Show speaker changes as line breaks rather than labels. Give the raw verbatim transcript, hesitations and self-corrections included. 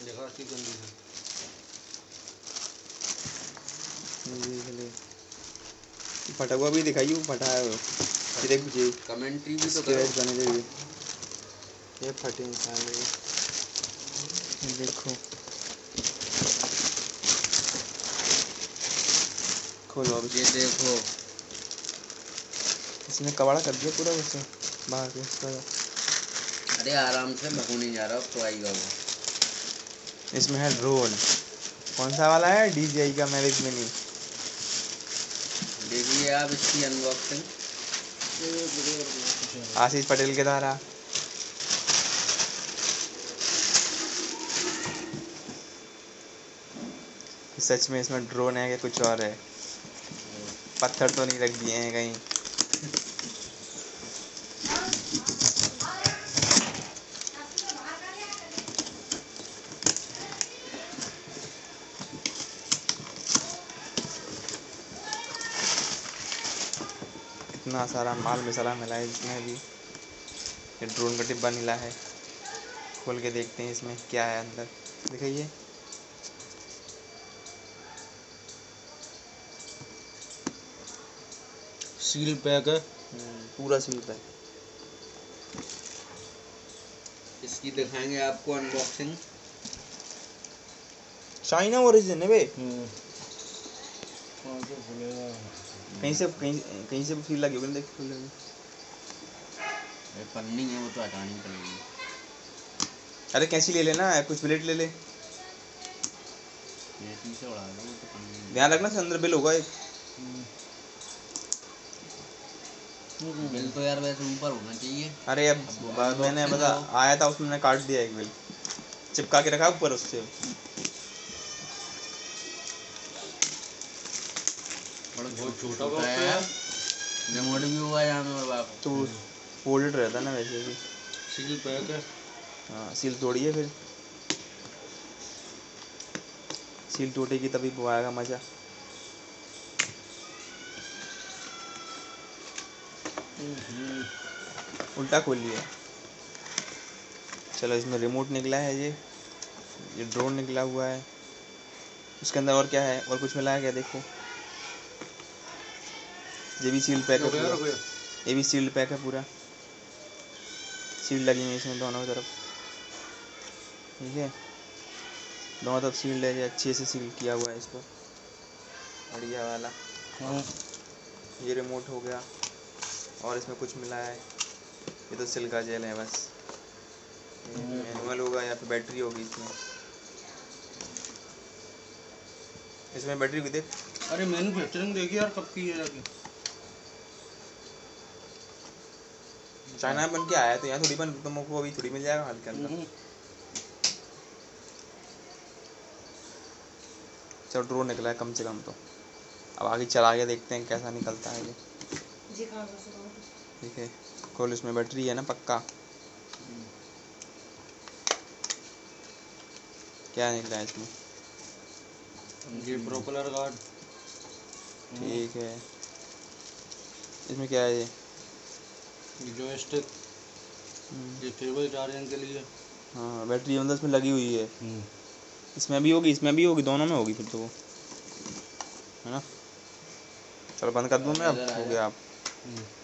देखो इसकी कंडीशन
फटा हुआ भी दिखाइए, वो फटा है वो फिर एक जी
कमेंट्री भी तो
स्क्रैच बने थे ये फटे इंसान में। देखो खोलो अब
ये देखो
इसने कबाड़ा कर दिया पूरा उसे बाहर के इसका।
अरे आराम से भगो नहीं जा रहा तो आएगा वो।
इसमें है ड्रोन, कौन सा वाला है? डी जी आई का मैविक मिनी।
देखिए आप इसकी अनबॉक्सिंग
आशीष पटेल के द्वारा। सच में इसमें ड्रोन है कि कुछ और है? पत्थर तो नहीं रख दिए हैं कहीं? इतना सारा माल मसाला मिला है इसमें भी। ये ड्रोन का डिब्बा मिला है, खोल के देखते हैं इसमें क्या है अंदर। दिखाइए।
सील पैक है,
पूरा सील पैक।
इसकी दिखाएंगे आपको अनबॉक्सिंग।
चाइना ओरिजिन है बे। कहीं से कहीं कहीं से सील लगी होगी, देख खोल ले।
ये पन्नी है वो तो हटानी पड़ेगी।
अरे कैसी ले लेना, कुछ प्लेट ले ले।
ये पीछे उड़ा दो तो पन्नी।
ध्यान रखना से अंदर बिल होगा एक।
बिल तो यार वैसे ऊपर होना चाहिए।
अरे अब बाद मैंने बता आया था उसमें काट दिया एक बिल, चिपका के रखा ऊपर उससे।
बहुत छोटा बॉक्स है यार, रिमोट भी हुआ है यहाँ में और बाप
तो फोल्ड रहता ना वैसे भी।
सील पैक है।
हाँ सील तोड़िए, फिर सील टूटेगी तभी वो आएगा मजा। उल्टा खोल लिया। चलो इसमें रिमोट निकला है, ये ये ड्रोन निकला हुआ है। उसके अंदर और क्या है? और कुछ मिला है क्या? देखो ये भी सील पैक है पूरा। ये भी सील्ड पैक है पूरा। सील लगी हुई है इसमें दोनों तरफ, ठीक है। दोनों तरफ सील है, अच्छे से सील किया हुआ है इसको, बढ़िया वाला। ये रिमोट हो गया, और इसमें कुछ मिला है। ये तो सिल्का जेल है बस। मैनुअल होगा या फिर बैटरी होगी इसमें। इसमें बैटरी भी देख।
अरे मैन्युफैक्चरिंग देखिए यार कब की है।
चाइना बन के आया तो यहाँ थोड़ी बन, तुमको अभी थोड़ी मिल जाएगा हल्का हल्का। चलो ड्रोन निकला है कम से कम तो। अब आगे चला के देखते हैं कैसा निकलता है ये। ठीक है खोल। इसमें बैटरी है ना पक्का? क्या निकला है इसमें?
ये प्रोपेलर गार्ड।
ठीक है। इसमें क्या है? ये
जॉयस्टिक, ये टेबल चार्जिंग के लिए।
हाँ बैटरी मतलब इसमें लगी हुई है। इसमें भी होगी, इसमें भी होगी, दोनों में होगी फिर तो वो, है ना। चलो बंद कर दूँ मैं अब, हो गया आप।